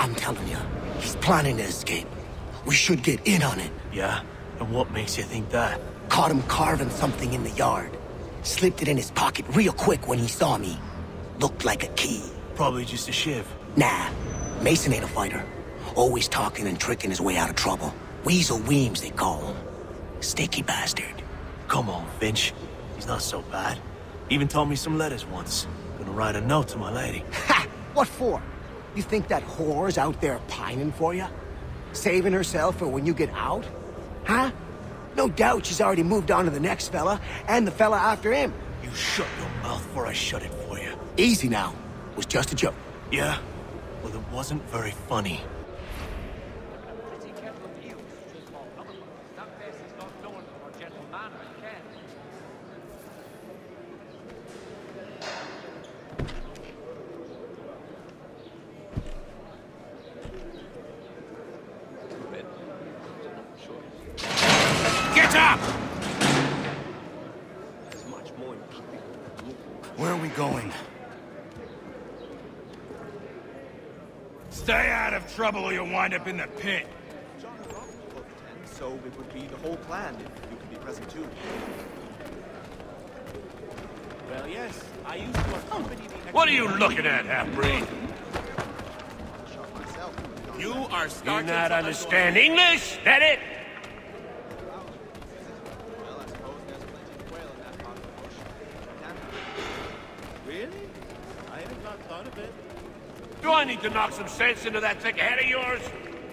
I'm telling you, he's planning to escape. We should get in on it. Yeah? And what makes you think that? Caught him carving something in the yard. Slipped it in his pocket real quick when he saw me. Looked like a key. Probably just a shiv. Nah, Mason ain't a fighter. Always talking and tricking his way out of trouble. Weasel Weems, they call him. Sticky bastard. Come on, Finch. He's not so bad. Even told me some letters once. Gonna write a note to my lady. Ha! What for? You think that whore's out there pining for you? Saving herself for when you get out? Huh? No doubt she's already moved on to the next fella, and the fella after him. You shut your mouth before I shut it for you. Easy now. Was just a joke. Yeah? Well, it wasn't very funny. Get up! Where are we going? Stay out of trouble or you'll wind up in the pit. So it would be the whole plan if you could be present too. Well, yes, I used to accompany the... What are you looking at, half-breed? You are You starting not to understand English? That it? Well, I suppose there's plenty of quail in that part of the bush. Really? I have not thought of it. Do I need to knock some sense into that thick head of yours?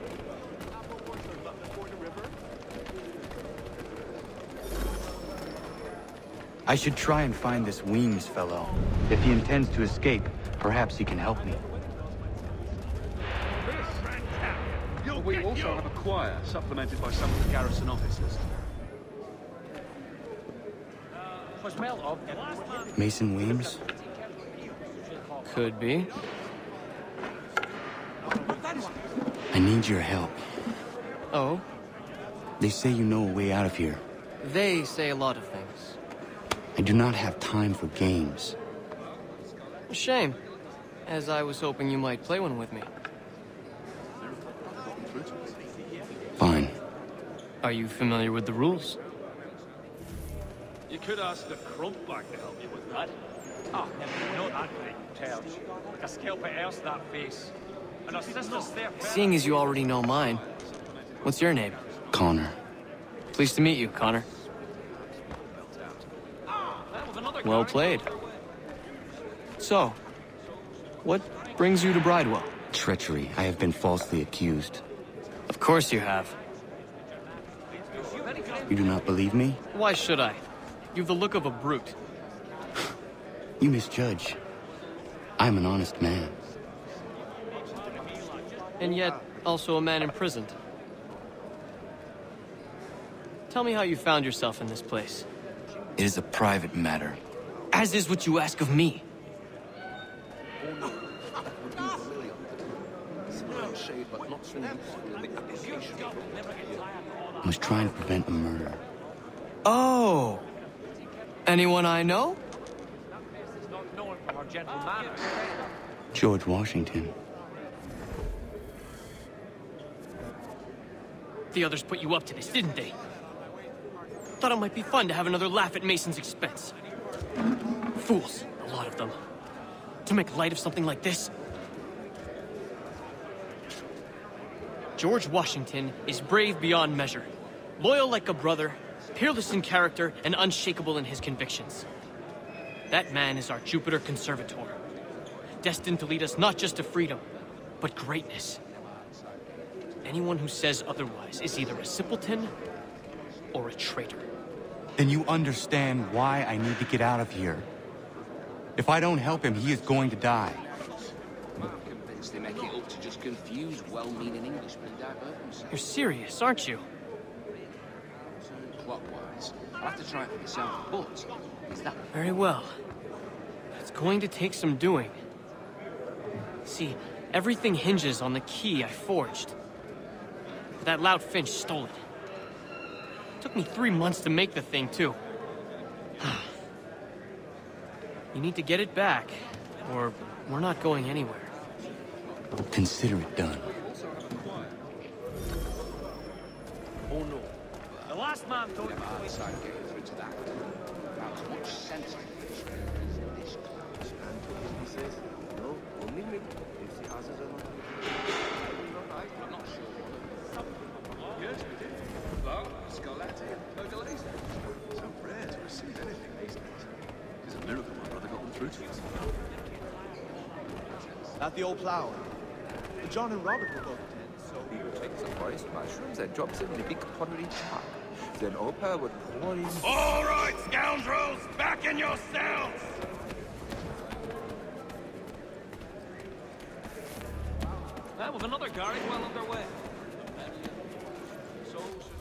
I should try and find this Weems fellow. If he intends to escape, perhaps he can help me. We also have a choir, supplemented by some of the garrison officers. Mason Weems? Could be. I need your help. Oh? They say you know a way out of here. They say a lot of things. I do not have time for games. A shame, as I was hoping you might play one with me. Fine. Are you familiar with the rules? You could ask the Crumpback to help you with that. Oh, never know that great tales. Like a scalp at else that face. And our sister's there. Seeing as you already know mine, what's your name? Connor. Pleased to meet you, Connor. Well played. So, what brings you to Bridewell? Treachery. I have been falsely accused. Of course you have. You do not believe me? Why should I? You've the look of a brute. You misjudge. I'm an honest man. And yet, also a man imprisoned. Tell me how you found yourself in this place. It is a private matter. As is what you ask of me. I was trying to prevent a murder. Oh! Anyone I know? George Washington. The others put you up to this, didn't they? Thought it might be fun to have another laugh at Mason's expense. Fools, a lot of them. To make light of something like this. George Washington is brave beyond measure, loyal like a brother, peerless in character, and unshakable in his convictions. That man is our Jupiter Conservator, destined to lead us not just to freedom, but greatness. Anyone who says otherwise is either a simpleton or a traitor. Then you understand why I need to get out of here. If I don't help him, he is going to die. I'm convinced they make it up to just confuse well-meaning Englishmen and divert themselves. You're serious, aren't you? Clockwise. I'll have to try it for myself, but is that... Very well. It's going to take some doing. See, everything hinges on the key I forged. That lout Finch stole it. Took me 3 months to make the thing, too. You need to get it back, or we're not going anywhere. Consider it done. Oh no. The last man told Never hard side getting through to that. About as much sense I think as in this class. He says, no, only me. If he has his own. I'm not sure. Yes, we did. But Scarlatti and Pergolese. So rare to receive anything these days. It's a miracle my brother got them through to us. At the old plough. John and Robert were both attend, so... He would take some forest mushrooms and drop them in a big pottery jar. Then Opa would pour in... All right, scoundrels! Back in your cells! Well, with another garage well underway. So...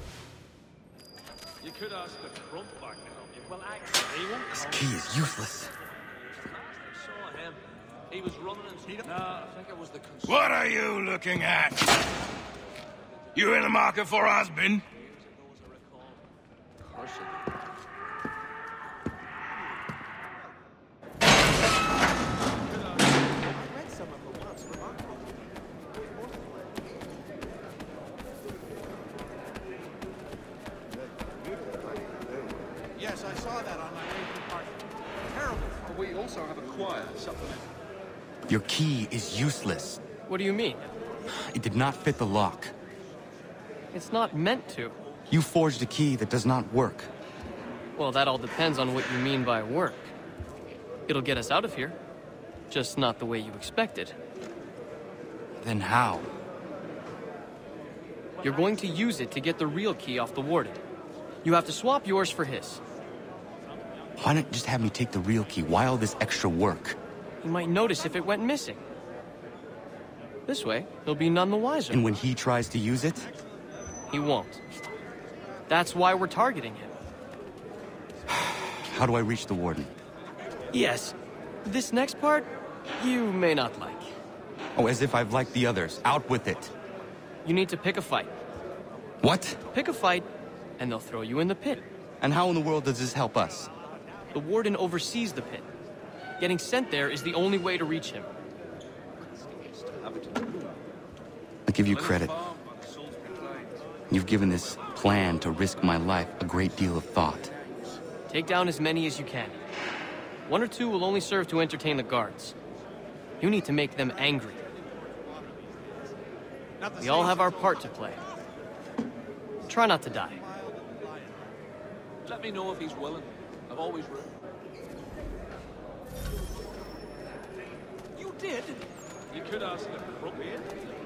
You could ask the front back to help you. Well, actually, he won't This come. key is useless. I saw him. He was running and... No, I think it was the... What are you looking at? You in the market for a husband? Of course it is. I read some of them once. Remarkable. Yes, I saw that on my way to party. Terrible. We also have a choir supplement. Your key is useless. What do you mean? It did not fit the lock. It's not meant to. You forged a key that does not work. Well, that all depends on what you mean by work. It'll get us out of here. Just not the way you expected. Then how? You're going to use it to get the real key off the warden. You have to swap yours for his. Why not just have me take the real key? Why all this extra work? He might notice if it went missing. This way, he'll be none the wiser. And when he tries to use it? He won't. That's why we're targeting him. How do I reach the warden? Yes. This next part, you may not like. Oh, as if I've liked the others. Out with it. You need to pick a fight. What? Pick a fight, and they'll throw you in the pit. And how in the world does this help us? The warden oversees the pit. Getting sent there is the only way to reach him. I give you credit. You've given this plan to risk my life a great deal of thought. Take down as many as you can. 1 or 2 will only serve to entertain the guards. You need to make them angry. We all have our part to play. Try not to die. Let me know if he's willing. I've always room. You did? You could ask the front man.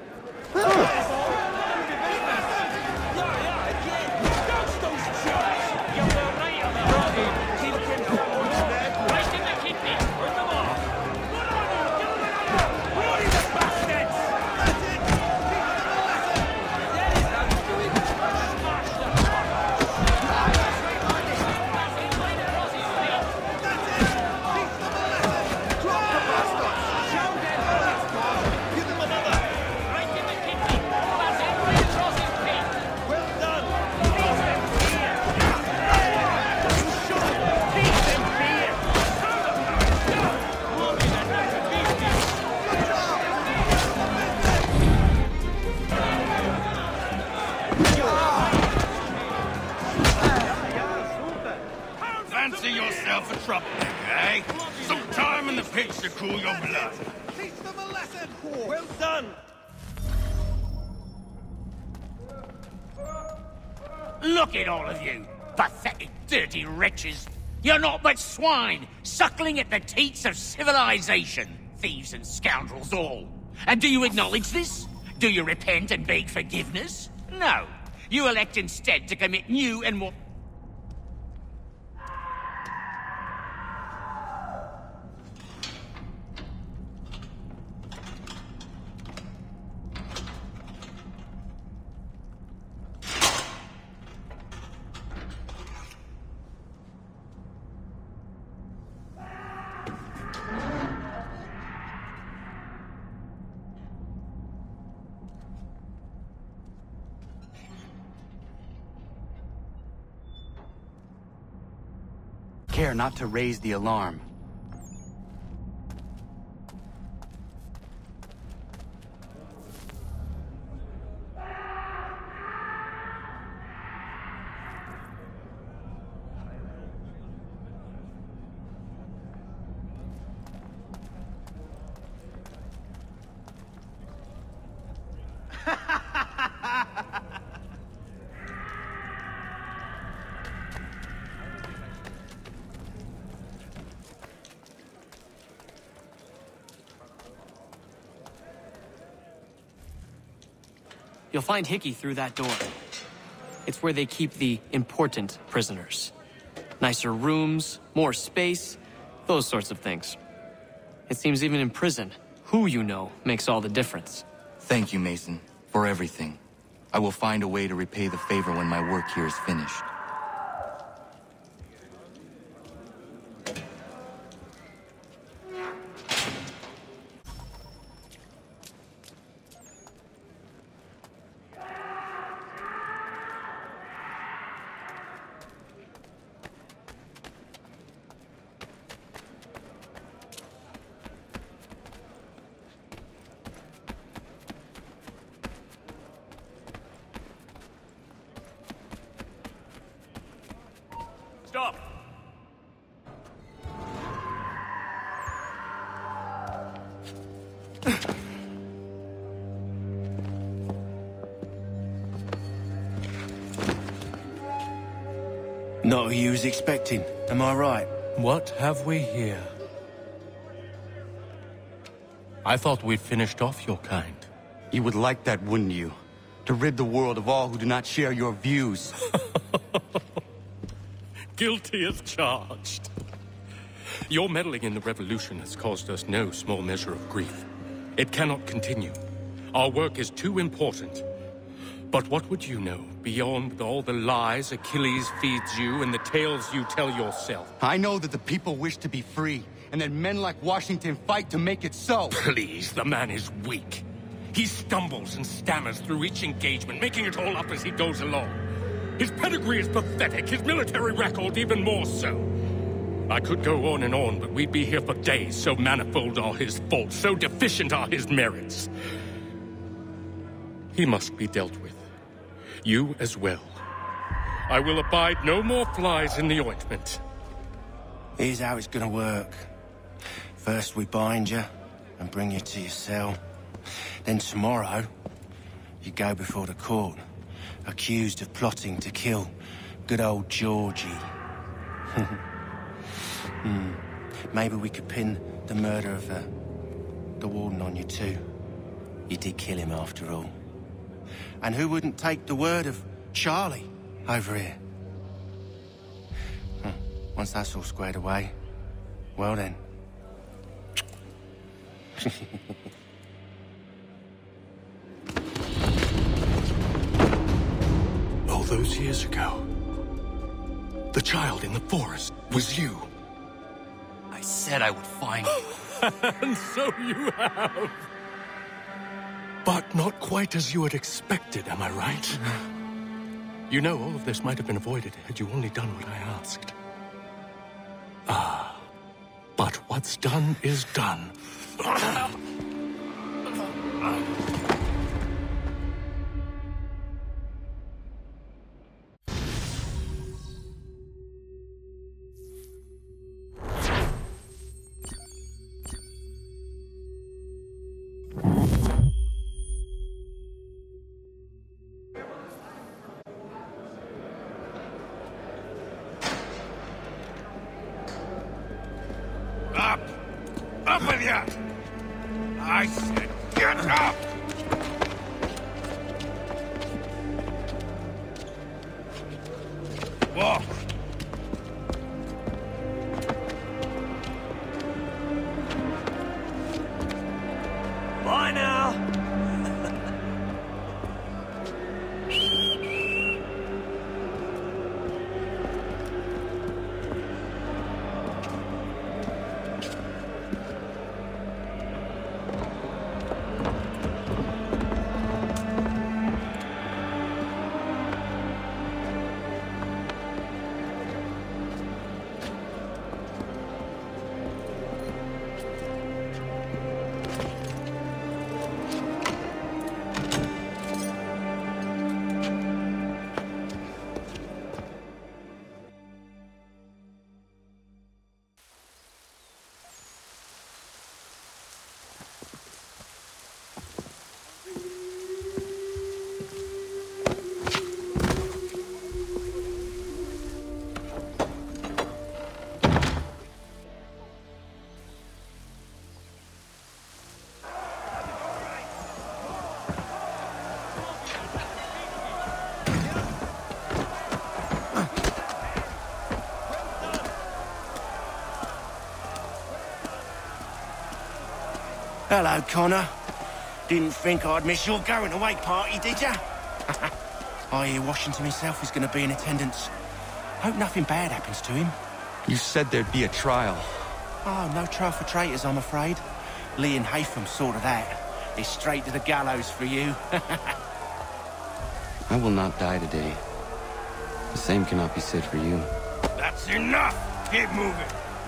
Fancy yourself a troublemaker, eh? Some time in the pits to cool your blood. Teach them a lesson! Well done! Look at all of you, pathetic, dirty wretches. You're not but swine, suckling at the teats of civilization. Thieves and scoundrels all. And do you acknowledge this? Do you repent and beg forgiveness? No. You elect instead to commit new and more... Care not to raise the alarm. You'll find Hickey through that door. It's where they keep the important prisoners. Nicer rooms, more space, those sorts of things. It seems even in prison, who you know makes all the difference. Thank you, Mason, for everything. I will find a way to repay the favor when my work here is finished. Stop! Not who you was expecting, am I right? What have we here? I thought we'd finished off your kind. You would like that, wouldn't you? To rid the world of all who do not share your views. Guilty as charged. Your meddling in the revolution has caused us no small measure of grief. It cannot continue. Our work is too important. But what would you know beyond all the lies Achilles feeds you and the tales you tell yourself? I know that the people wish to be free, and that men like Washington fight to make it so. Please, the man is weak. He stumbles and stammers through each engagement, making it all up as he goes along. His pedigree is pathetic, his military record even more so. I could go on and on, but we'd be here for days, so manifold are his faults, so deficient are his merits. He must be dealt with. You as well. I will abide no more flies in the ointment. Here's how it's gonna work. First we bind you and bring you to your cell. Then tomorrow, you go before the court, accused of plotting to kill good old Georgie. Maybe we could pin the murder of the warden on you too. You did kill him after all. And who wouldn't take the word of Charlie over here? Once that's all squared away, well then. All those years ago, the child in the forest was you. I said I would find you. And so you have. But not quite as you had expected, am I right? You know, all of this might have been avoided had you only done what I asked. Ah, but what's done is done. Up with you! I said get up! Walk! Bye now! Hello, Connor. Didn't think I'd miss your going-away party, did ya? I hear Washington himself is going to be in attendance. Hope nothing bad happens to him. You said there'd be a trial. Oh, no trial for traitors, I'm afraid. Lee and Haytham sorted that. It's straight to the gallows for you. I will not die today. The same cannot be said for you. That's enough! Get moving!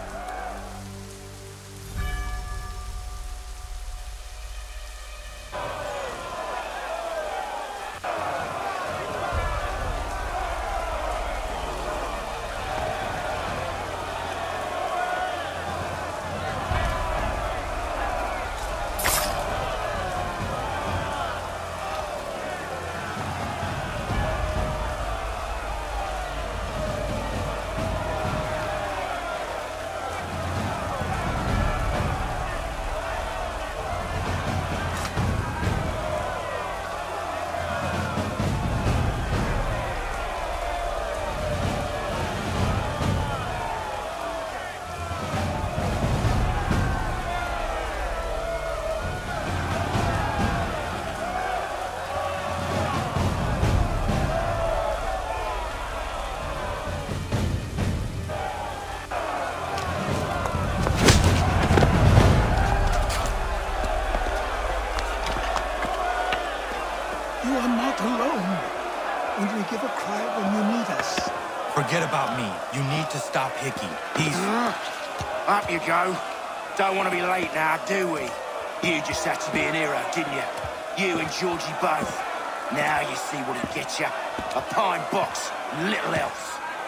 You are not alone. Only give a cry when you need us. Forget about me. You need to stop Hickey. He's... Up you go. Don't want to be late now, do we? You just had to be an hero, didn't you? You and Georgie both. Now you see what it gets you. A pine box, little else.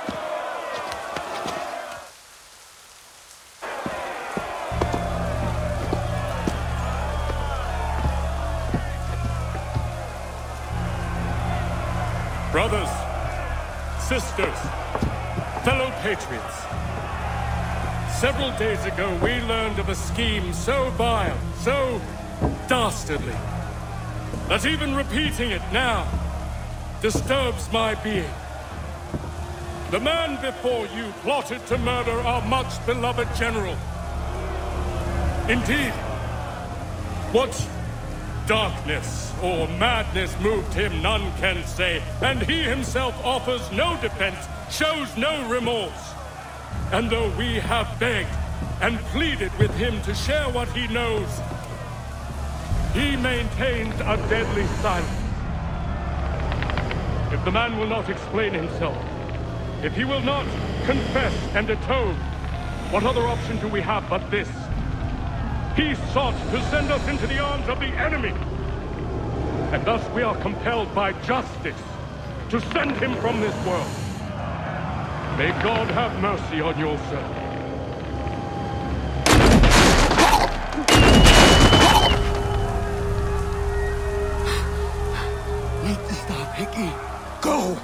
Brothers, sisters, fellow patriots. Several days ago, we learned of a scheme so vile, so dastardly, that even repeating it now disturbs my being. The man before you plotted to murder our much-beloved general. Indeed, what darkness or madness moved him, none can say, and he himself offers no defense, shows no remorse. And though we have begged and pleaded with him to share what he knows, he maintains a deadly silence. If the man will not explain himself, if he will not confess and atone, what other option do we have but this? He sought to send us into the arms of the enemy. And thus we are compelled by justice to send him from this world. May God have mercy on your soul. Need to stop, Hickey. Go!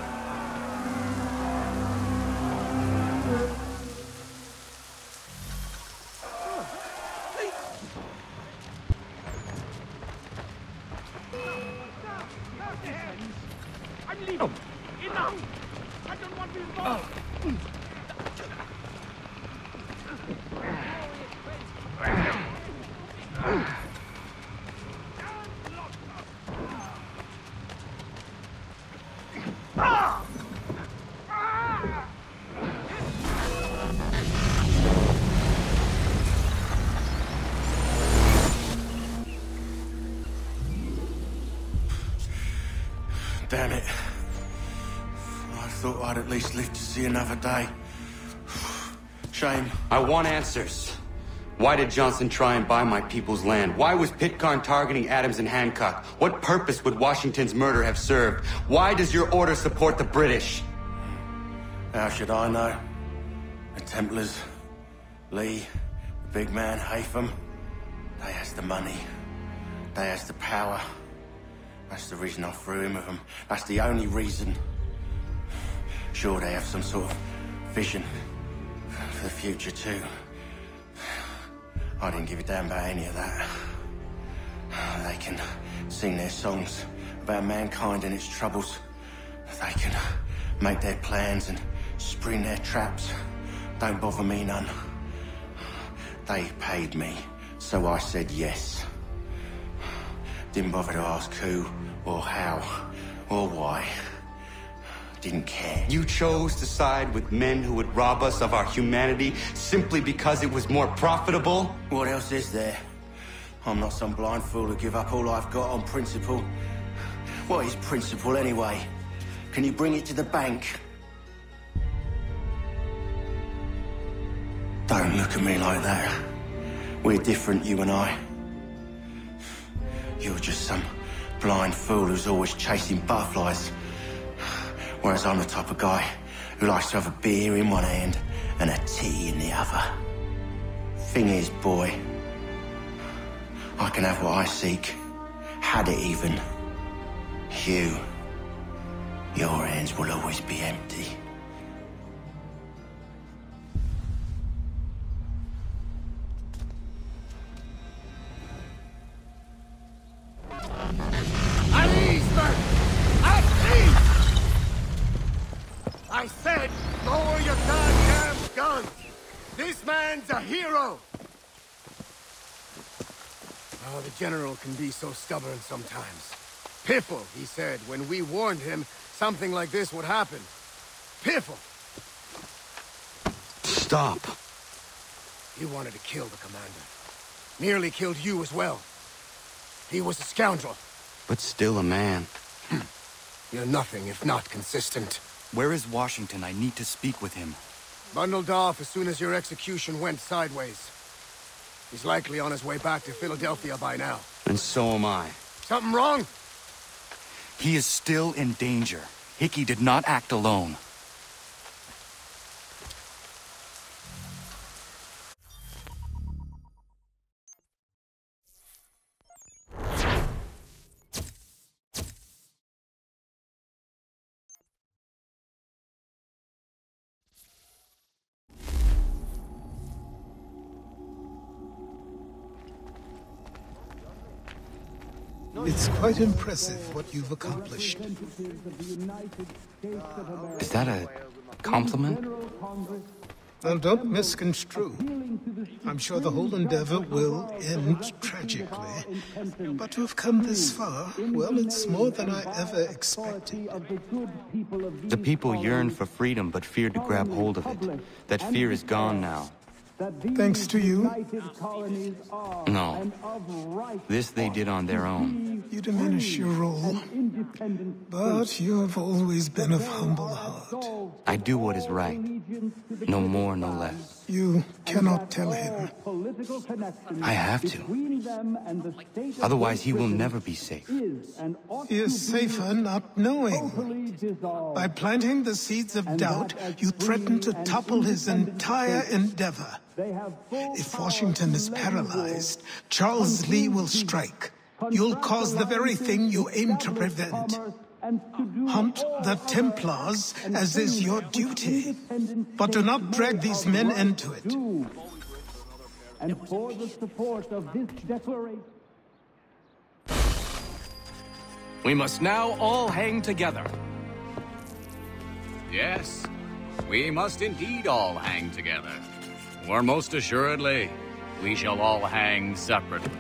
I'm leaving. Enough! I don't want to be involved. Damn it. I thought I'd at least live to see another day. Shame. I want answers. Why did Johnson try and buy my people's land? Why was Pitcairn targeting Adams and Hancock? What purpose would Washington's murder have served? Why does your order support the British? How should I know? The Templars, Lee, the big man, Haytham, they has the money. They has the power. That's the reason I threw in with them. That's the only reason. Sure, they have some sort of vision for the future, too. I didn't give a damn about any of that. They can sing their songs about mankind and its troubles. They can make their plans and spring their traps. Don't bother me none. They paid me So I said yes. Didn't bother to ask who, or how, or why. Didn't care. You chose to side with men who would rob us of our humanity simply because it was more profitable? What else is there? I'm not some blind fool to give up all I've got on principle. What is principle anyway? Can you bring it to the bank? Don't look at me like that. We're different, you and I. You're just some blind fool who's always chasing butterflies. Whereas I'm the type of guy who likes to have a beer in one hand and a tea in the other. Thing is, boy, I can have what I seek. Had it even. Your hands will always be empty. At ease, men! At ease! I said, lower your goddamn guns! This man's a hero! Oh, the General can be so stubborn sometimes. Piffle, he said, when we warned him something like this would happen. Piffle! Stop. He wanted to kill the commander. Nearly killed you as well. He was a scoundrel. But still a man. You're nothing if not consistent. Where is Washington? I need to speak with him. Bundled off as soon as your execution went sideways. He's likely on his way back to Philadelphia by now. And so am I. Something wrong? He is still in danger. Hickey did not act alone. It's quite impressive what you've accomplished. Is that a compliment? Well, don't misconstrue. I'm sure the whole endeavor will end tragically. But to have come this far, well, it's more than I ever expected. The people yearn for freedom but feared to grab hold of it. That fear is gone now. Thanks to you? No. This they did on their own. You diminish your role. But you have always been of humble heart. I do what is right. No more, no less. You cannot tell him. I have to. Otherwise, he will never be safe. He is safer not knowing. By planting the seeds of doubt, you threaten to topple his entire endeavor. If Washington is paralyzed, Charles Lee will strike. You'll cause the very thing you aim to prevent. Hunt the Templars, as is your duty. But do not drag these men into it. And for the support of this declaration... We must now all hang together. Yes, we must indeed all hang together. Or most assuredly, we shall all hang separately.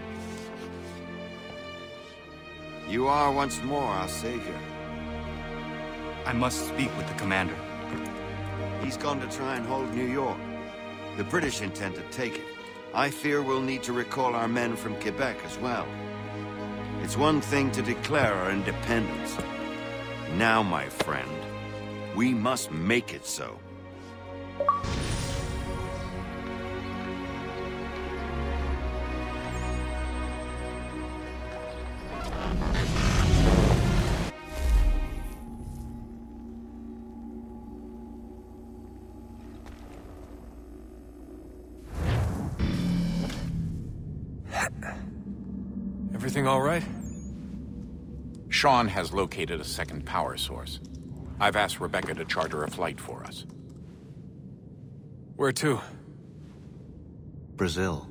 You are once more our savior. I must speak with the commander. He's gone to try and hold New York. The British intend to take it. I fear we'll need to recall our men from Quebec as well. It's one thing to declare our independence. Now, my friend, we must make it so. Everything all right? Sean has located a second power source. I've asked Rebecca to charter a flight for us. Where to? Brazil.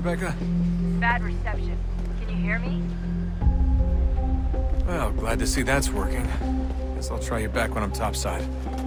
Rebecca? Bad reception. Can you hear me? Well, glad to see that's working. Guess I'll try you back when I'm topside.